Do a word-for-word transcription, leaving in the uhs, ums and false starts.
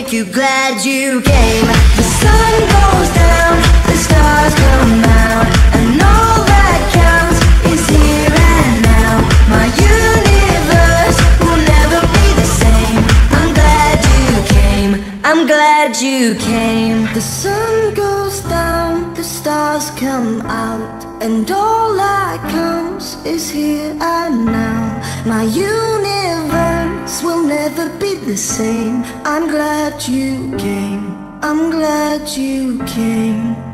make you glad you came. The sun goes down, the stars come out, and all that counts is here and now. My universe will never be the same. I'm glad you came, I'm glad you came. The sun goes down, the stars come out, and all that counts is here and now. My universe will never be the same. I'm glad you came, I'm glad you came.